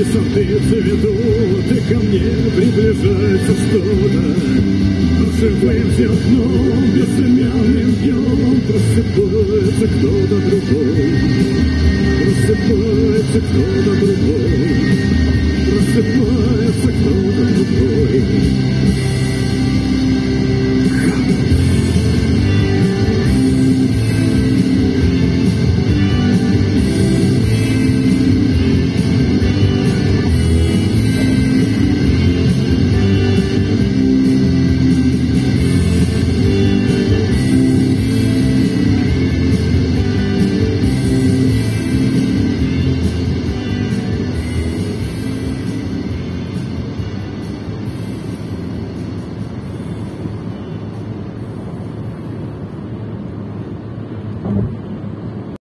сады цветут, и ко мне приближается что-то. Живым зерном, безымянным днем просыпается кто-то другой. Просыпается кто-то другой. Просыпается кто-то другой.